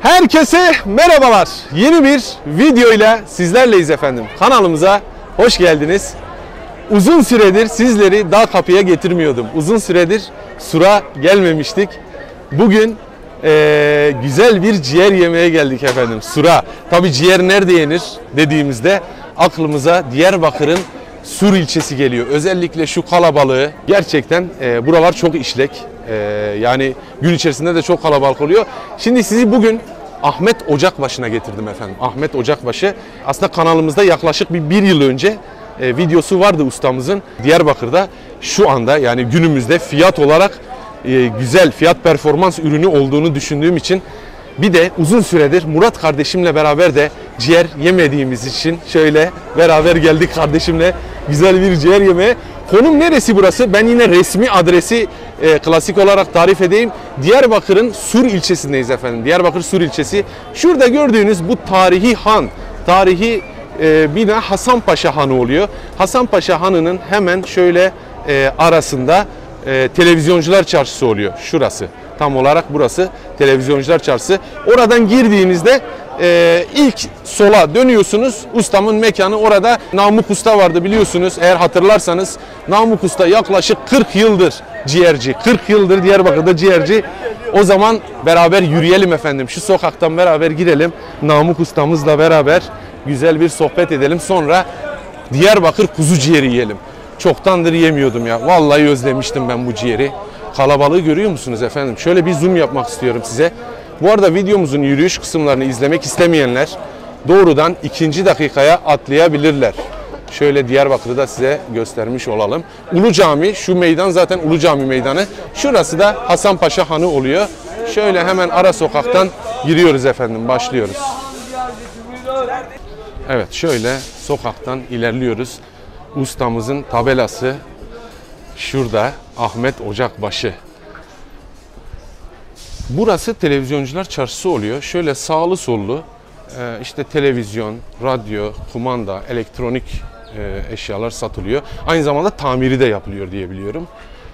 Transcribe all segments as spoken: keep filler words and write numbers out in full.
Herkese merhabalar. Yeni bir video ile sizlerleyiz efendim. Kanalımıza hoş geldiniz. Uzun süredir sizleri dağ kapıya getirmiyordum. Uzun süredir Sur'a gelmemiştik. Bugün e, güzel bir ciğer yemeye geldik efendim Sur'a. Tabi ciğer nerede yenir dediğimizde aklımıza Diyarbakır'ın Sur ilçesi geliyor. Özellikle şu kalabalığı gerçekten e, buralar çok işlek. E, yani gün içerisinde de çok kalabalık oluyor. Şimdi sizi bugün Ahmet Ocakbaşı'na getirdim efendim. Ahmet Ocakbaşı aslında kanalımızda yaklaşık bir, bir yıl önce e, videosu vardı ustamızın. Diyarbakır'da şu anda yani günümüzde fiyat olarak e, güzel fiyat performans ürünü olduğunu düşündüğüm için bir de uzun süredir Murat kardeşimle beraber de ciğer yemediğimiz için şöyle beraber geldik kardeşimle güzel bir ciğer yemeye. Konum neresi burası? Ben yine resmi adresi e, klasik olarak tarif edeyim. Diyarbakır'ın Sur ilçesindeyiz efendim. Diyarbakır Sur ilçesi. Şurada gördüğünüz bu tarihi han, tarihi e, bina Hasanpaşa Hanı oluyor. Hasanpaşa Hanı'nın hemen şöyle e, arasında e, Televizyoncular Çarşısı oluyor. Şurası. Tam olarak burası Televizyoncular Çarşısı. Oradan girdiğinizde e, ilk sola dönüyorsunuz. Ustamın mekanı orada. Namık Usta vardı biliyorsunuz. Eğer hatırlarsanız Namık Usta yaklaşık kırk yıldır ciğerci. kırk yıldır Diyarbakır'da ciğerci. O zaman beraber yürüyelim efendim. Şu sokaktan beraber girelim. Namık Ustamızla beraber güzel bir sohbet edelim. Sonra Diyarbakır kuzu ciğeri yiyelim. Çoktandır yemiyordum ya. Vallahi özlemiştim ben bu ciğeri. Kalabalığı görüyor musunuz efendim? Şöyle bir zoom yapmak istiyorum size. Bu arada videomuzun yürüyüş kısımlarını izlemek istemeyenler doğrudan ikinci dakikaya atlayabilirler. Şöyle Diyarbakır'ı da size göstermiş olalım. Ulu Cami, şu meydan zaten Ulu Cami meydanı. Şurası da Hasanpaşa Hanı oluyor. Şöyle hemen ara sokaktan giriyoruz efendim, başlıyoruz. Evet, şöyle sokaktan ilerliyoruz. Ustamızın tabelası şurada, Ahmet Ocakbaşı. Burası Televizyoncular Çarşısı oluyor. Şöyle sağlı sollu işte televizyon, radyo, kumanda, elektronik eşyalar satılıyor. Aynı zamanda tamiri de yapılıyor diye biliyorum.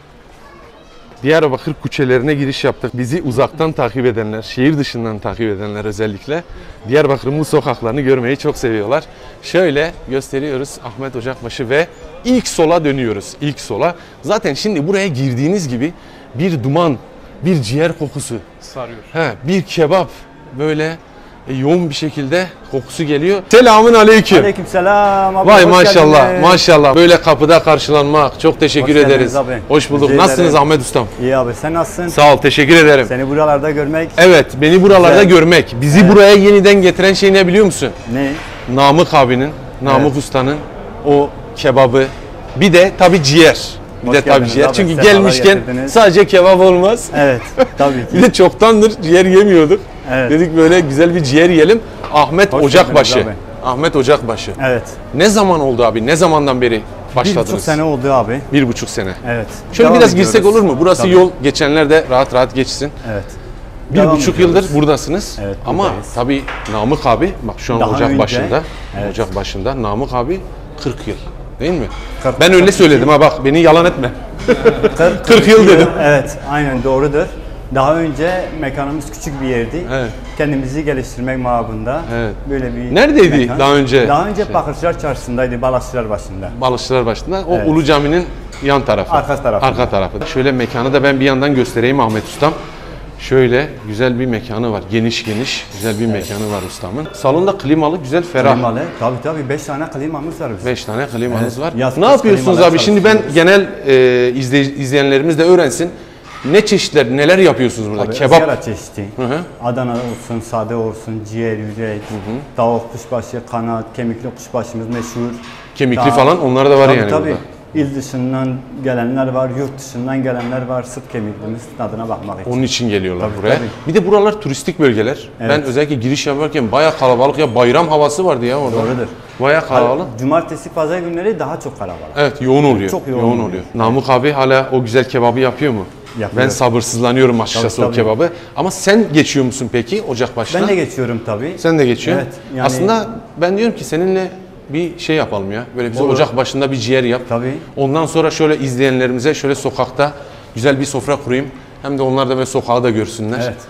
Diyarbakır kuçelerine giriş yaptık. Bizi uzaktan takip edenler, şehir dışından takip edenler özellikle Diyarbakır'ın bu sokaklarını görmeyi çok seviyorlar. Şöyle gösteriyoruz Ahmet Ocakbaşı ve ilk sola dönüyoruz. İlk sola. Zaten şimdi buraya girdiğiniz gibi bir duman, bir ciğer kokusu sarıyor. He, bir kebap böyle yoğun bir şekilde kokusu geliyor. Selamun aleyküm. Aleykümselam. Abi, vay maşallah geldiniz. Maşallah. Böyle kapıda karşılanmak çok teşekkür hoş ederiz. Abi. Hoş bulduk. Rica Nasılsınız ederim. Ahmet Ustam? İyi abi, sen nasılsın? Sağ ol, teşekkür ederim. Seni buralarda görmek. Evet, beni buralarda güzel. görmek. Bizi evet. buraya yeniden getiren şey ne biliyor musun? Ne? Namık abinin, Namık evet. Usta'nın o kebabı. Bir de tabii ciğer. Bir hoş de tabii ciğer. Abi. Çünkü Sefalar gelmişken getirdiniz. Sadece kebap olmaz. Evet, tabii ki. Bir de çoktandır ciğer yemiyorduk. Evet. Dedik böyle güzel bir ciğer yiyelim. Ahmet Hoş Ocakbaşı. Ahmet Ocakbaşı. Evet. Ne zaman oldu abi? Ne zamandan beri başladınız? Bir buçuk sene oldu abi. Bir buçuk sene. Evet. Şöyle Devam biraz ediyoruz. girsek olur mu? Burası tabii. yol. Geçenler de rahat rahat geçsin. Evet. Bir Devam buçuk ediyoruz. yıldır buradasınız. Evet, ama tabii Namık abi, bak şu an Daha Ocak önce, başında. evet. Ocak başında. Namık abi kırk yıl. Değil mi? kırk, ben öyle kırk söyledim ha bak, beni yalan etme. kırk, kırk yıl dedim. Evet, aynen doğrudur. Daha önce mekanımız küçük bir yerdi. Evet. Kendimizi geliştirmek mabında. Evet. Böyle bir Neredeydi mekan. daha önce? Daha önce şey. Bakırcılar Çarşısı'ndaydı, Balıkçılar başında. Balıkçılar başında. O evet. Ulu Cami'nin yan tarafı. Arka tarafı. Arka tarafı. Şöyle mekanı da ben bir yandan göstereyim Ahmet Ustam. Şöyle güzel bir mekanı var. Geniş geniş güzel bir evet. mekanı var ustamın. Salonda klimalı, güzel, ferah. Klimalı. Tabii tabii beş tane klimamız var bizim. beş tane klimanız evet. var. Yaz, ne yapıyorsunuz abi? Şimdi ben genel e, izley izleyenlerimiz de öğrensin. Ne çeşitler, neler yapıyorsunuz burada? Abi, kebap. ızgara çeşidi. Hı hı. Adana olsun, sade olsun, ciğer, yürek, hı hı. tavuk, kuşbaşı, kanat, kemikli kuşbaşımız meşhur. Kemikli Daha, falan onlar da var tabii, yani tabii. burada. İl dışından gelenler var, yurt dışından gelenler var. Sırt kemikliğimiz tadına bakmak için. Onun için geliyorlar tabii, buraya. Tabii. Bir de buralar turistik bölgeler. Evet. Ben özellikle giriş yaparken bayağı kalabalık ya, bayram havası vardı ya orada. Doğrudur. Bayağı kalabalık. Cumartesi, pazar günleri daha çok kalabalık. Evet, yoğun oluyor. Çok yoğun, yoğun oluyor. oluyor. Namık abi hala o güzel kebabı yapıyor mu? Yapıyor. Ben sabırsızlanıyorum açıkçası tabii, o kebabı. Tabii. Ama sen geçiyor musun peki Ocakbaşı'na? Ben de geçiyorum tabii. Sen de geçiyorsun. Evet. Yani... Aslında ben diyorum ki seninle bir şey yapalım ya. Böyle bize Olur. ocak başında bir ciğer yap. Tabii. Ondan sonra şöyle izleyenlerimize şöyle sokakta güzel bir sofra kurayım. Hem de onlar da böyle sokağı da görsünler. Evet.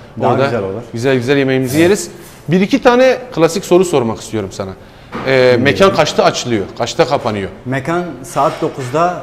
Daha Orada güzel olur. Güzel güzel yemeğimizi yeriz. Bir iki tane klasik soru sormak istiyorum sana. Ee, mekan kaçta açılıyor? Kaçta kapanıyor? Mekan saat dokuzda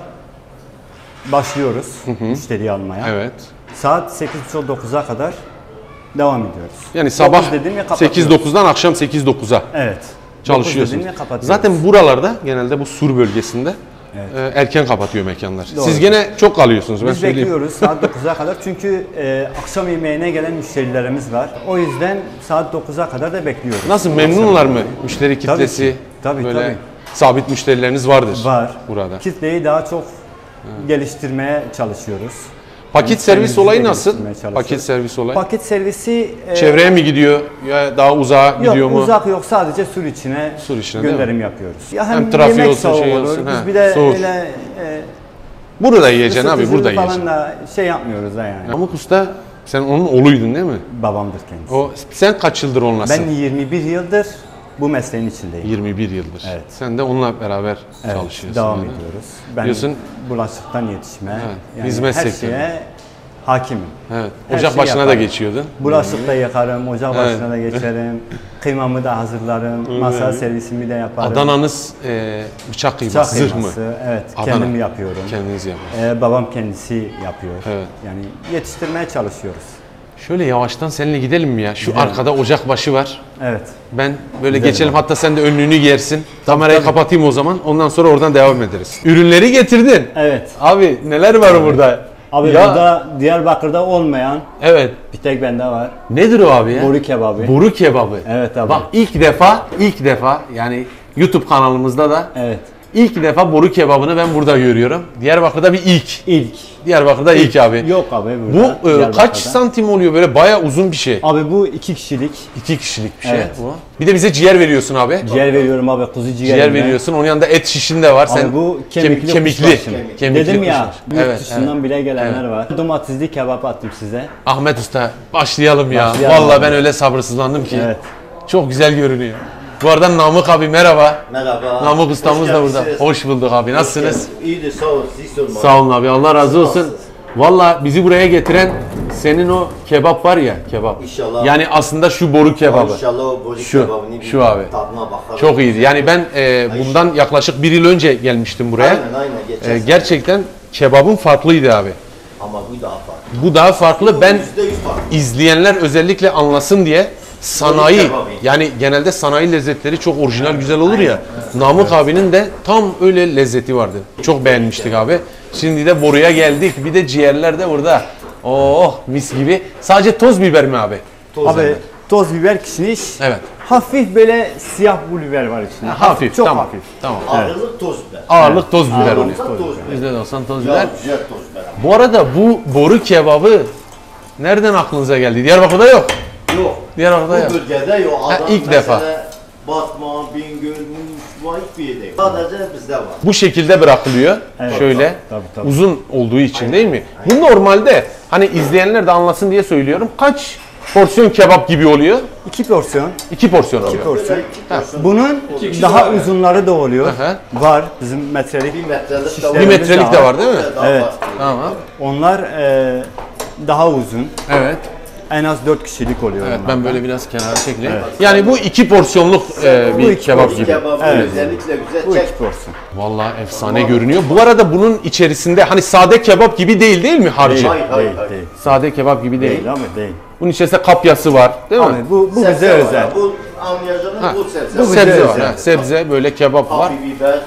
başlıyoruz müşteriyi almaya. Evet. Saat sekiz buçuk dokuza kadar devam ediyoruz. Yani sabah dokuz dedim ya kapatıyoruz. sekiz dokuzdan akşam sekiz dokuza Evet. çalışıyorsunuz. dokuz dedim ya kapatıyoruz. Zaten buralarda genelde bu Sur bölgesinde Evet. e, erken kapatıyor mekanlar. Doğru. Siz gene çok kalıyorsunuz ben Biz söyleyeyim. bekliyoruz saat dokuza kadar çünkü e, akşam yemeğine gelen müşterilerimiz var. O yüzden saat dokuza kadar da bekliyoruz. Nasıl memnunlar mı müşteri kitlesi? ki. Tabii, böyle tabii. sabit müşterileriniz vardır Var. burada. Kitleyi daha çok geliştirmeye çalışıyoruz. Paket Yani servis kendimizi olayı de nasıl? geliştirmeye çalışıyoruz. Paket servis olayı. Paket servisi e, Çevreye mi gidiyor ya daha uzağa yok, gidiyor mu? uzak yok, sadece sur içine, Sur içine, değil gönderim yapıyoruz. Ya hem, Hem trafiği yemek olsun, soğuk şey olur. olsun, Biz he, bir de soğuk. öyle e, Burada yiyeceksin abi, ısıtıcılı burada falan yiyeceksin. da şey yapmıyoruz da yani. Namık Usta sen onun oğluydun değil mi? Babamdır kendisi. O sen kaç yıldır onlasın? Ben yirmi bir yıldır bu mesleğin içindeyim. yirmi bir yıldır. Evet. Sen de onunla beraber Evet, çalışıyorsun. devam yani. ediyoruz. Ben Diyorsun- bulaşıktan yetişme, Evet, hizmet her sektörü. şeye hakimim. Evet. Her Ocak şeyi başına da yaparım. geçiyordun. Bulaşık da yakarım, ocak Evet. başına da geçerim, kıymamı da hazırlarım, masa servisimi de yaparım. Adana'nız e, bıçak kıyması, Bıçak zırh mı? kıyması, evet, Adana. kendim yapıyorum. Kendiniz yapın. Ee, babam kendisi yapıyor. Evet. Yani yetiştirmeye çalışıyoruz. Şöyle yavaştan seninle gidelim mi ya? Şu Gidelim. arkada ocak başı var. Evet. Ben böyle Gidelim geçelim, abi. hatta sen de önlüğünü giyersin. Kamerayı tabii. kapatayım o zaman. Ondan sonra oradan devam ederiz. Ürünleri getirdin. Evet. Abi neler var burada? Abi Ya, burada Diyarbakır'da olmayan evet. bir tek bende var. Nedir o abi ya? Boru kebabı. Boru kebabı. Evet abi. Bak ilk defa, ilk defa yani YouTube kanalımızda da Evet. ilk defa boru kebabını ben burada görüyorum. Diyarbakır'da bir ilk. İlk. Diyarbakır'da ilk abi. Yok abi Bu burada. e, Diyarbakır'da. kaç santim oluyor, böyle bayağı uzun bir şey. Abi bu iki kişilik. İki kişilik bir şey Evet. bu. Bir de bize ciğer veriyorsun abi. Ciğer veriyorum abi, kuzu ciğer. Ciğer veriyorsun. Onun yanında et şişin de var. Abi Sen bu kem- kemikli, kemikli. kuşbaşı. Kemikli Dedim ya, kuşbaşı. yurt Evet, dışından evet. bile gelenler var. Domatesli kebap attım size. Ahmet Usta başlayalım ya. Başlayalım Vallahi abi. ben öyle sabırsızlandım ki. Evet. Çok güzel görünüyor. Bu arada Namık abi merhaba. Merhaba. Namık ustamız Hoş da burada. geldiniz. Hoş bulduk abi. Nasılsınız? İyidir, sağ olun. Siz sormalı. Sağ olun abi. Allah razı olsun. Vallahi bizi buraya getiren senin o kebap var ya, kebap. İnşallah. Yani aslında şu boru kebabı. İnşallah o boru Şu, kebabını bir şu abi. tadına bakalım. Çok iyiydi. Yani ben e, bundan yaklaşık bir yıl önce gelmiştim buraya. Aynen aynen. Geçen E, sene. gerçekten kebabın farklıydı abi. Ama bu daha farklı. Bu daha farklı. Ben Yüzde yüz farklı. izleyenler özellikle anlasın diye sanayi, kebabı. yani genelde sanayi lezzetleri çok orijinal güzel olur ya. Namık abinin de tam öyle lezzeti vardı. Çok beğenmiştik abi. Şimdi de boruya geldik. Bir de ciğerler de burada. Oh mis gibi. Sadece toz biber mi abi? Toz Abi biber. toz biber, kişniş. Evet. Hafif böyle siyah pul biber var içinde. Hafif. Çok tamam. hafif. Tamam. Ağırlık toz biber. Ağırlık toz biber Ağırlık oluyor. toz biber. yüzde doksan toz Ya biber. güzel toz biber. Bu arada bu boru kebabı nereden aklınıza geldi? Diyarbakır'da yok. Yok. Diyarbakır'da yok. Bu bölgede yok. Ha, Adam ilk mesela defa. Batman, Bingöl, Muş, var hiçbir yerde yok. Sadece bizde var. Bu şekilde bırakılıyor. Evet, Şöyle tabii, tabii. uzun olduğu için değil mi? Bu normalde hani izleyenler de anlasın diye söylüyorum. Kaç porsiyon kebap gibi oluyor? İki porsiyon. İki porsiyon oluyor. porsiyon. Böyle iki porsiyon. Bunun İki kişi daha var yani. uzunları da oluyor. Hı hı. Var bizim metrelik. Bir metrelik de Şişler- var. Bir metrelik de var değil mi? Daha Evet. var. Tamam. Onlar e, daha uzun. Evet. En az dört kişilik oluyor Evet onlar. ben böyle biraz kenara çekeyim. Yani bu iki porsiyonluk e, Bu bir iki kebap Bu gibi. kebabı Evet. özellikle güzel Bu çek. iki porsiyon. Vallahi efsane görünüyor. Bu arada bunun içerisinde hani sade kebap gibi değil değil mi harcı? Hayır, hayır, Değil, hayır. değil. Sade kebap gibi değil. Değil abi değil. Bunun içerisinde kapyası var değil mi? Abi bu, bu Sebze bize var. özel. Bu anlayacağınız Ha, bu sebze. bu var. bize sebze var. özel. Ha, sebze böyle kebap var. Abi biber.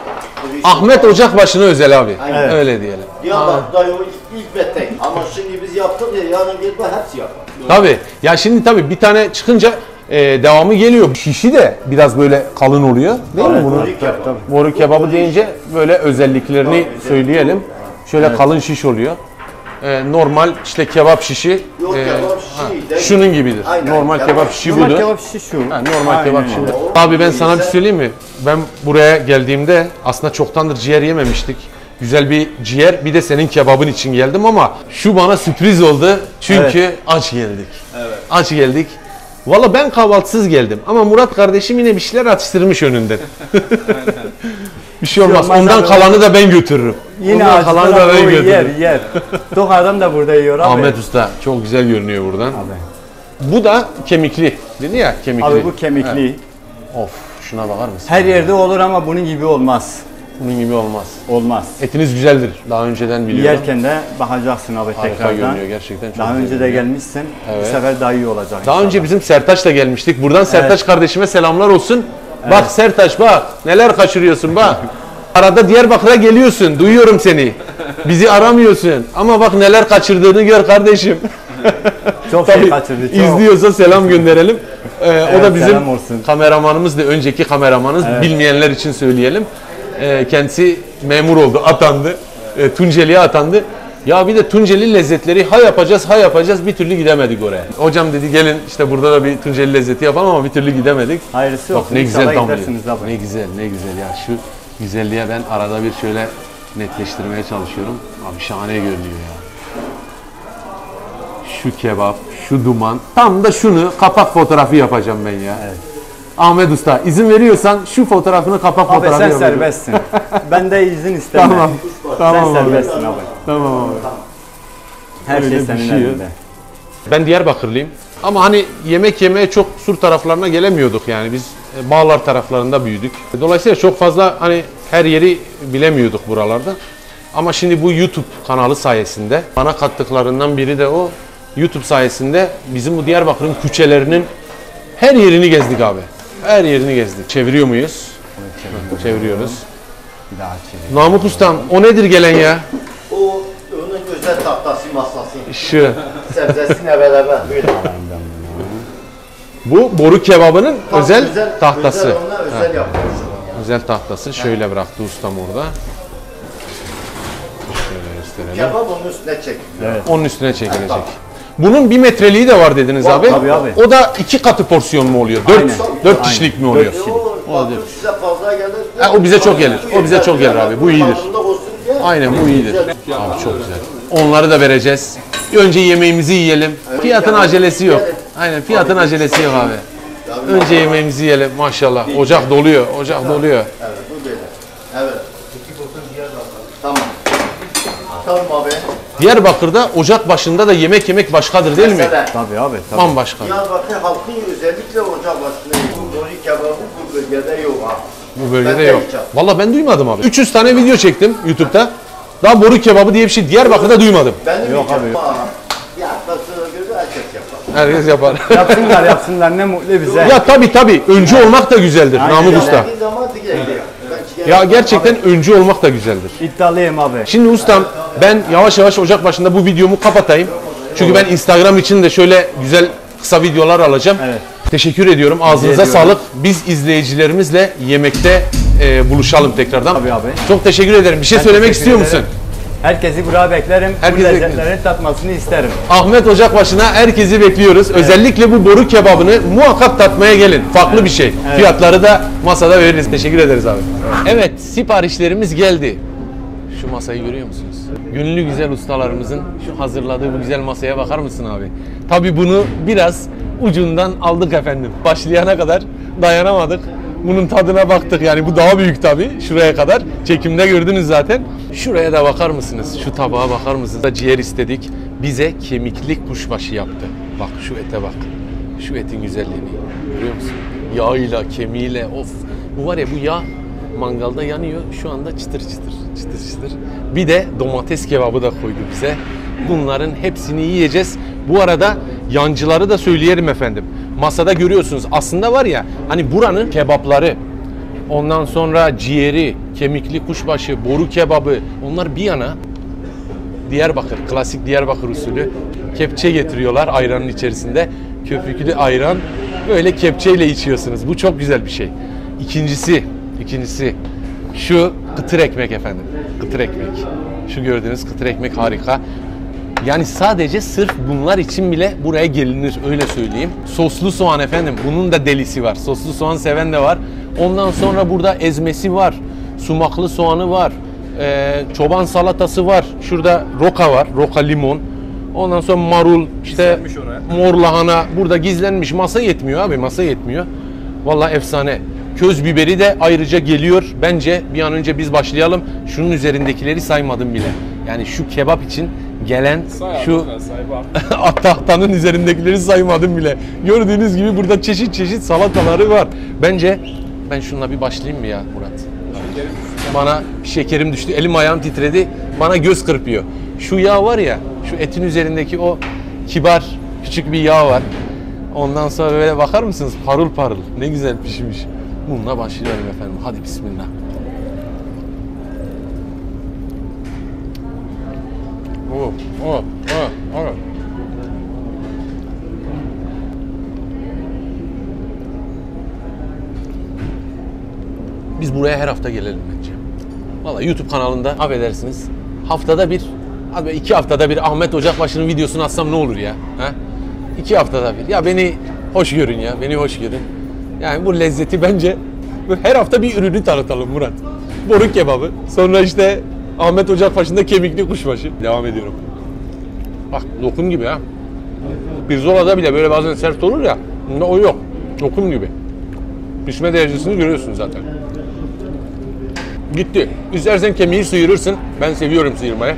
Ahmet Ocakbaşı'na özel abi. Aynen. Öyle diyelim. Diyarbakır'da yok ilk ve tek. Ama şimdi biz yaptık ya yarın gelip hepsi yapar. Tabii. Ya şimdi tabii bir tane çıkınca e, devamı geliyor. Şişi de biraz böyle kalın oluyor. Değil mi Evet, bunu? Boru kebabı. Boru kebabı deyince böyle özelliklerini söyleyelim. Şöyle kalın şiş oluyor. E, normal işte kebap şişi Yok, e, kebap ha, şişi değil. şunun gibidir. Aynen, Normal kebap kebap şişi Normal budur. kebap şişi şu. Ha, normal Aynen kebap öyle. şişi. O- Abi ben sana bir iyiyse- söyleyeyim mi? Ben buraya geldiğimde aslında çoktandır ciğer yememiştik. Güzel bir ciğer, bir de senin kebabın için geldim ama şu bana sürpriz oldu. Çünkü aç geldik. Evet. Aç geldik. Valla ben kahvaltısız geldim ama Murat kardeşim yine bir şeyler atıştırmış önünden. Bir şey olmaz. olmaz Ondan abi. kalanı da ben götürürüm. Yine Ondan kalanı da ben acıdan yer götürürüm. yer. Tok adam da burada yiyor abi. Ahmet Usta çok güzel görünüyor buradan. Abi. Bu da kemikli. Dedi ya kemikli. Abi bu kemikli. Evet. Of şuna bakar mısın? Her yerde olur ama bunun gibi olmaz. Bunun gibi olmaz. Olmaz. Etiniz güzeldir. Daha önceden biliyorum. Yerken de bakacaksın abi Harika tekrardan. görünüyor gerçekten. Çok Daha güzel önce de görünüyor. gelmişsin. Evet. Bu sefer daha iyi olacak. Daha inşallah. önce bizim Sertaç'la gelmiştik. Buradan Sertaç kardeşime selamlar olsun. Bak Sertaç bak neler kaçırıyorsun bak. Arada Diyarbakır'a geliyorsun. Duyuyorum seni. Bizi aramıyorsun. Ama bak neler kaçırdığını gör kardeşim. çok şey kaçırdı. Çok. İzliyorsa selam gönderelim. Ee, Evet, o da bizim selam olsun. kameramanımız da önceki kameramanımız. Evet. Bilmeyenler için söyleyelim. Ee, kendisi memur oldu, atandı. Ee, Tunceli'ye atandı. Ya bir de Tunceli lezzetleri ha yapacağız ha yapacağız bir türlü gidemedik oraya. Hocam dedi gelin işte burada da bir Tunceli lezzeti yapalım ama bir türlü gidemedik. Hayırlısı Bak olsun. ne güzel İnşallah damlıyor. gidersiniz abi. Ne güzel ne güzel ya şu güzelliğe ben arada bir şöyle netleştirmeye çalışıyorum. Abi şahane görünüyor ya. Şu kebap, şu duman. Tam da şunu kapak fotoğrafı yapacağım ben ya. Evet. Ahmet Usta izin veriyorsan şu fotoğrafını kapak Abi fotoğrafı sen yapacağım. serbestsin. Ben de izin istemem. Tamam. Sen Tamam abi. serbestsin abi. Tamam abi. Her Öyle şey bir senin şey yok. elinde. Ben Diyarbakırlıyım. Ama hani yemek yemeye çok Sur taraflarına gelemiyorduk yani biz e, Bağlar taraflarında büyüdük. Dolayısıyla çok fazla hani her yeri bilemiyorduk buralarda. Ama şimdi bu YouTube kanalı sayesinde bana kattıklarından biri de o. YouTube sayesinde bizim bu Diyarbakır'ın küçelerinin her yerini gezdik abi. Her yerini gezdik. Çeviriyor muyuz? Çeviriyoruz. Bir daha çevir. Namık Ustam o nedir gelen ya? O onun özel tahtası masası. Şu. Sebzesiyle beraber. Buyurun. Bu boru kebabının Bak, özel, tahtası. Özel ona özel yapılmış. Özel tahtası. Şöyle bıraktı ustam orada. Şöyle gösterelim. Kebap onun üstüne çekiliyor. Onun üstüne çekilecek. Bunun bir metreliği de var dediniz abi. tabii abi. O da iki katı porsiyon mu oluyor? Dört, Aynen. dört Aynen. kişilik mi Dört oluyor? kişilik. O baktım size fazla gelir. Ha, o bize çok gelir. O bize çok gelir abi. Bu iyidir. Tadında olsun diye. Aynen bu iyidir. Abi çok güzel. Onları da vereceğiz. Önce yemeğimizi yiyelim. Fiyatın acelesi yok. Aynen fiyatın acelesi yok abi. Önce yemeğimizi yiyelim maşallah. Ocak doluyor. Ocak doluyor. Evet bu böyle. Evet. Tamam. Tamam abi. Diyarbakır'da ocak başında da yemek yemek başkadır değil mi? Mesela Tabii abi. Tabii. Bambaşka. Diyarbakır halkı özellikle ocak başında yiyor. Dori kebabı bu bölgede yok ha. Bu bölgede Ben de yok. yiyeceğim. Vallahi ben duymadım abi. üç yüz tane video çektim YouTube'da. Daha boru kebabı diye bir şey Diyarbakır'da duymadım. Ben de Yok yiyeceğim. abi. Ha. Ya tasına göre herkes yapar. Herkes yapar. Yapsınlar yapsınlar ne mutlu bize. Ya tabii tabii öncü olmak da güzeldir Aynen. Namık Usta. Geldiği zaman diye gidiyor. Ben Ya gerçekten öncü olmak da güzeldir. İddialıyım abi. Şimdi ustam ben yavaş yavaş ocak başında bu videomu kapatayım. Çünkü ben Instagram için de şöyle güzel kısa videolar alacağım. Evet. Teşekkür ediyorum. Ağzınıza ediyorum. sağlık. Biz izleyicilerimizle yemekte e, buluşalım tekrardan. Tabii abi. Çok teşekkür ederim. Bir şey Ben söylemek teşekkür istiyor ederim. musun? Herkesi buraya beklerim. Herkesi Bu bekleriz. lezzetlerin tatmasını isterim. Ahmet Ocakbaşı'na herkesi bekliyoruz. Özellikle bu boru kebabını muhakkak tatmaya gelin. Farklı bir şey. Fiyatları da masada veririz. Teşekkür ederiz abi. Evet, siparişlerimiz geldi. Şu masayı görüyor musunuz? Gönüllü güzel ustalarımızın şu hazırladığı bu güzel masaya bakar mısın abi? Tabii bunu biraz ucundan aldık efendim. Başlayana kadar dayanamadık. Bunun tadına baktık. Yani bu daha büyük tabii. Şuraya kadar. Çekimde gördünüz zaten. Şuraya da bakar mısınız? Şu tabağa bakar mısınız? Da ciğer istedik. Bize kemikli kuşbaşı yaptı. Bak şu ete bak. Şu etin güzelliğini. Görüyor musun? Yağıyla, kemiğiyle. Of. Bu var ya bu yağ mangalda yanıyor. Şu anda çıtır çıtır. Çıtır çıtır. Bir de domates kebabı da koydu bize. Bunların hepsini yiyeceğiz. Bu arada yancıları da söyleyelim efendim. Masada görüyorsunuz. Aslında var ya hani buranın kebapları, ondan sonra ciğeri, kemikli kuşbaşı, boru kebabı onlar bir yana Diyarbakır, klasik Diyarbakır usulü kepçe getiriyorlar ayranın içerisinde. Köpüklü ayran böyle kepçeyle içiyorsunuz. Bu çok güzel bir şey. İkincisi, ikincisi şu kıtır ekmek efendim. Kıtır ekmek. Şu gördüğünüz kıtır ekmek harika. Yani sadece sırf bunlar için bile buraya gelinir öyle söyleyeyim. Soslu soğan efendim bunun da delisi var. Soslu soğan seven de var. Ondan sonra burada ezmesi var. Sumaklı soğanı var. Ee, çoban salatası var. Şurada roka var. Roka limon. Ondan sonra marul, işte mor lahana. Burada gizlenmiş. Masa yetmiyor abi. Masa yetmiyor. Vallahi efsane. Köz biberi de ayrıca geliyor. Bence bir an önce biz başlayalım. Şunun üzerindekileri saymadım bile. Yani şu kebap için gelen Say şu abi, ben say bak. at tahtanın üzerindekileri saymadım bile. Gördüğünüz gibi burada çeşit çeşit salataları var. Bence ben şununla bir başlayayım mı ya Murat? Şekerim düştü. Bana şekerim düştü, elim ayağım titredi, bana göz kırpıyor. Şu yağ var ya, şu etin üzerindeki o kibar küçük bir yağ var. Ondan sonra böyle bakar mısınız? Parıl parıl, ne güzel pişmiş. Bununla başlayalım efendim, hadi bismillah. Oh, oh, oh, oh. Biz buraya her hafta gelelim bence. Vallahi YouTube kanalında affedersiniz. Haftada bir, hadi be iki haftada bir Ahmet Ocakbaşı'nın videosunu atsam ne olur ya? Ha? İki haftada bir. Ya beni hoş görün ya, beni hoş görün. Yani bu lezzeti bence her hafta bir ürünü tanıtalım Murat. Boru kebabı, sonra işte Ahmet Ocakbaşı'nda kemikli kuşbaşı. Devam ediyorum. Bak lokum gibi ha. Pirzolada bile böyle bazen sert olur ya, bunda o yok. Lokum gibi. Pişme derecesini görüyorsun zaten. Gitti. İstersen kemiği sıyırırsın. Ben seviyorum sıyırmayı.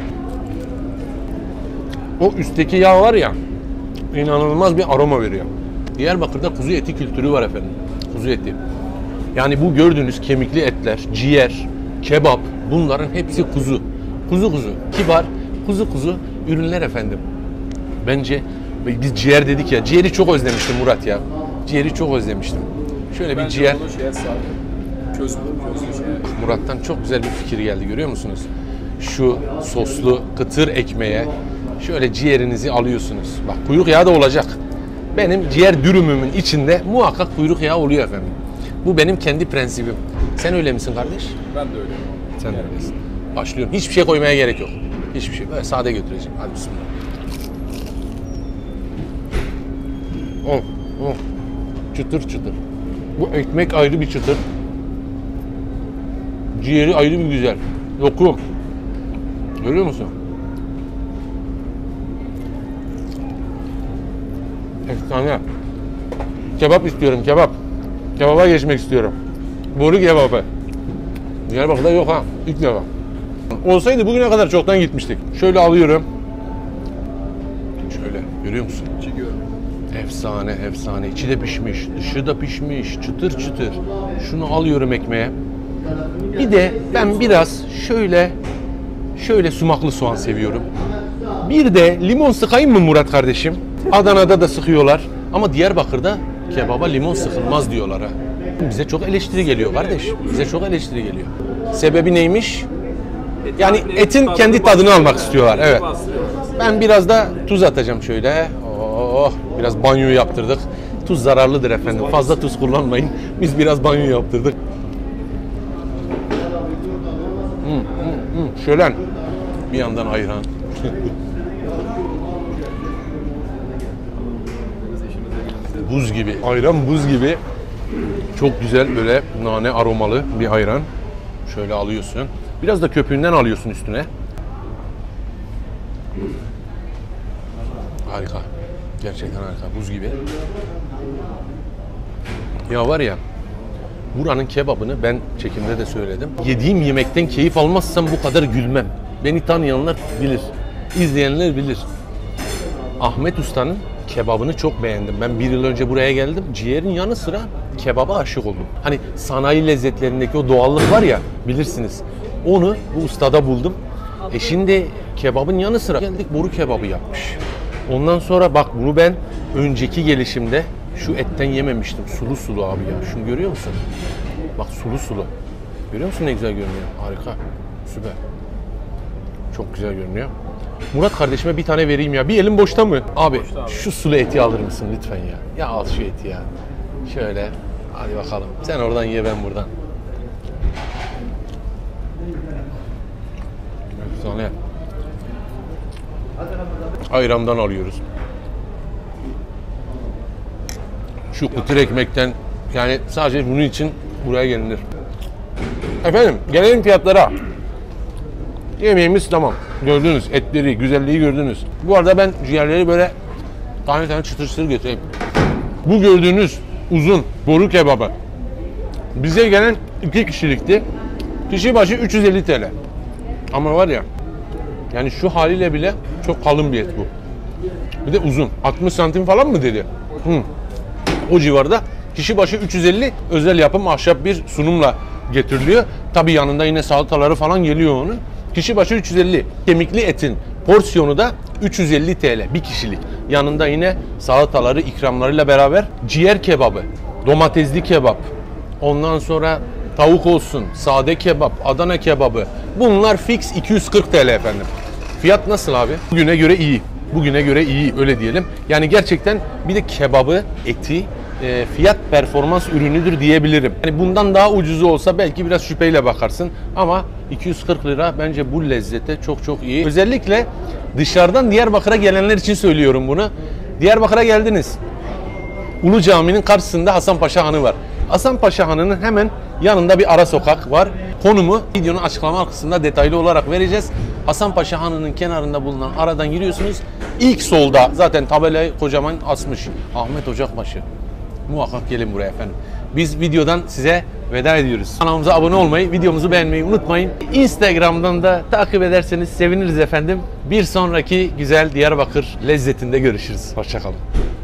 O üstteki yağ var ya, inanılmaz bir aroma veriyor. Diyarbakır'da kuzu eti kültürü var efendim. Kuzu eti. Yani bu gördüğünüz kemikli etler, ciğer, kebap, bunların hepsi kuzu. Kuzu kuzu. Kibar, kuzu kuzu ürünler efendim. Bence biz ciğer dedik ya, ciğeri çok özlemiştim Murat ya. Ciğeri çok özlemiştim. Şöyle bir Bence ciğer. onu şeye sar. Köz közlü şey. Murat'tan çok güzel bir fikir geldi, görüyor musunuz? Şu soslu kıtır ekmeğe şöyle ciğerinizi alıyorsunuz. Bak kuyruk yağı da olacak. Benim ciğer dürümümün içinde muhakkak kuyruk yağı oluyor efendim. Bu benim kendi prensibim. Sen öyle misin kardeş? Ben de öyle. Sen de öylesin. Başlıyorum. Hiçbir şey koymaya gerek yok. Hiçbir şey. Böyle sade götüreceğim. Hadi bismillah. Oh, oh. Çıtır çıtır. Bu ekmek ayrı bir çıtır. Ciğeri ayrı bir güzel. Lokum. Görüyor musun? Efsane. Kebap istiyorum, kebap. Kebaba geçmek istiyorum. Boru kebabı. Diyarbakır'da yok ha. İlk defa. Olsaydı bugüne kadar çoktan gitmiştik. Şöyle alıyorum. Şöyle. Görüyor musun? Çekiyorum. Efsane, efsane. İçi de pişmiş, dışı da pişmiş, çıtır çıtır. Şunu alıyorum ekmeğe. Bir de ben biraz şöyle, şöyle sumaklı soğan seviyorum. Bir de limon sıkayım mı Murat kardeşim? Adana'da da sıkıyorlar ama Diyarbakır'da kebaba limon sıkılmaz diyorlar ha. Bize çok eleştiri geliyor kardeş. Bize çok eleştiri geliyor. Sebebi neymiş? Yani etin kendi tadını almak istiyorlar. Evet. Ben biraz da tuz atacağım şöyle. Oh, biraz banyo yaptırdık. Tuz zararlıdır efendim. Fazla tuz kullanmayın. Biz biraz banyo yaptırdık. Hmm, hmm, hmm. Şölen. Bir yandan ayran. Buz gibi. Ayran buz gibi. Çok güzel böyle nane aromalı bir ayran. Şöyle alıyorsun. Biraz da köpüğünden alıyorsun üstüne. Harika. Gerçekten harika. Buz gibi. Ya var ya, buranın kebabını ben çekimde de söyledim. Yediğim yemekten keyif almazsam bu kadar gülmem. Beni tanıyanlar bilir. İzleyenler bilir. Ahmet Usta'nın kebabını çok beğendim. Ben bir yıl önce buraya geldim. Ciğerin yanı sıra kebaba aşık oldum. Hani sanayi lezzetlerindeki o doğallık var ya, bilirsiniz. Onu bu ustada buldum. E şimdi kebabın yanı sıra geldik, boru kebabı yapmış. Ondan sonra bak bunu ben önceki gelişimde şu etten yememiştim. Sulu sulu abi ya. Şunu görüyor musun? Bak sulu sulu. Görüyor musun ne güzel görünüyor? Harika. Süper. Çok güzel görünüyor. Murat kardeşime bir tane vereyim ya. Bir elim boşta mı? Abi, boşta abi. Şu sulu eti alır mısın lütfen ya? Ya al şu eti ya. Şöyle. Hadi bakalım. Sen oradan ye, ben buradan. Efsane. Ayrandan alıyoruz. Şu kıtır ekmekten, yani sadece bunun için buraya gelinir. Efendim gelelim fiyatlara. Yemeğimiz tamam. Gördünüz etleri, güzelliği gördünüz. Bu arada ben ciğerleri böyle tane tane çıtır çıtır götüreyim. Bu gördüğünüz uzun boru kebabı bize gelen iki kişilikti. Kişi başı üç yüz elli TL. Ama var ya, Yani şu haliyle bile çok kalın bir et bu. Bir de uzun. altmış santim falan mı dedi? Hı. O civarda. Kişi başı üç yüz elli özel yapım ahşap bir sunumla getiriliyor. Tabii yanında yine salataları falan geliyor onun. Kişi başı üç yüz elli. Kemikli etin porsiyonu da üç yüz elli T L bir kişilik. Yanında yine salataları, ikramlarıyla beraber ciğer kebabı, domatesli kebap, ondan sonra tavuk olsun, sade kebap, Adana kebabı. Bunlar fix iki yüz kırk T L efendim. Fiyat nasıl abi? Bugüne göre iyi. Bugüne göre iyi öyle diyelim. Yani gerçekten bir de kebabı, eti e, fiyat performans ürünüdür diyebilirim. Yani bundan daha ucuzu olsa belki biraz şüpheyle bakarsın ama iki yüz kırk lira bence bu lezzete çok çok iyi. Özellikle dışarıdan Diyarbakır'a gelenler için söylüyorum bunu. Diyarbakır'a geldiniz. Ulu Cami'nin karşısında Hasanpaşa Hanı var. Hasanpaşa Hanı'nın hemen yanında bir ara sokak var. Konumu videonun açıklama kısmında detaylı olarak vereceğiz. Hasanpaşa Hanı'nın kenarında bulunan aradan giriyorsunuz. İlk solda zaten tabelayı kocaman asmış. Ahmet Ocakbaşı. Muhakkak gelin buraya efendim. Biz videodan size veda ediyoruz. Kanalımıza abone olmayı, videomuzu beğenmeyi unutmayın. Instagram'dan da takip ederseniz seviniriz efendim. Bir sonraki güzel Diyarbakır lezzetinde görüşürüz. Hoşça kalın.